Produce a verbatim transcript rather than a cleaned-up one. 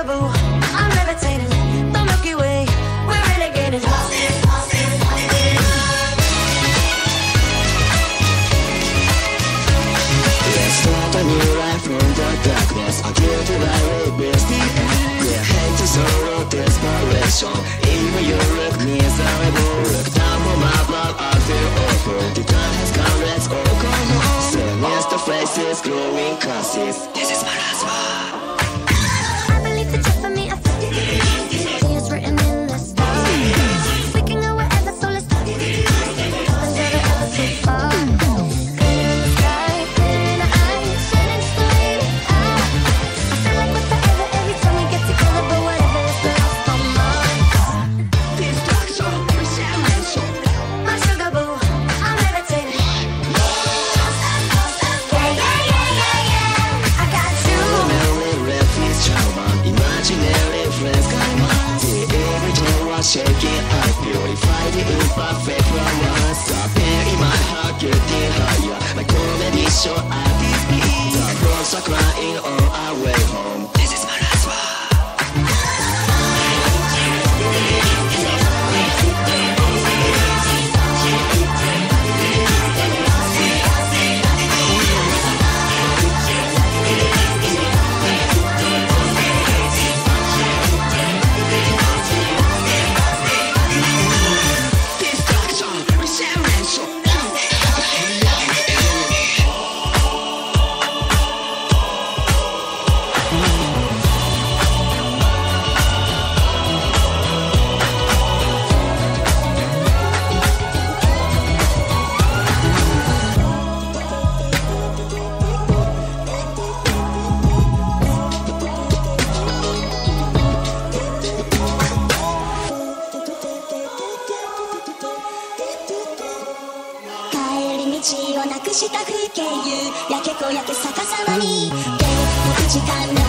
boo, I'm levitating. The Milky Way, we're renegading. Let's start a new life from the darkness. I'll give you my rapist. Yeah, hate to sorrow, desperation. Even you look miserable. Look down from above, I feel awful. The time has come, let's all go home. Sinister faces, glowing curses. This is my last one. I believe the truth for me, I feel it's written in the stars. We can go wherever, so let's start. Nothing's ever, ever too far. Clear in the sky, clear in the eyes, shining just the way we are. I feel like we're forever every time we get together, but whatever, it's the last of mine. Destruction, resurrection. My sugar boo, I'm levitating. Yeah, yeah, yeah, yeah, yeah. I got you. Memory refuge, charm. Imaginary friends, come on. The every door was shaking. I purify the imperfect from us. Something in my heart getting higher. My comedy show at this beat. The frogs are crying on our way home. This is my last one. Destruction, resurrection. 帰り道をなくした風景、夕焼け小焼け逆さまに現実の時間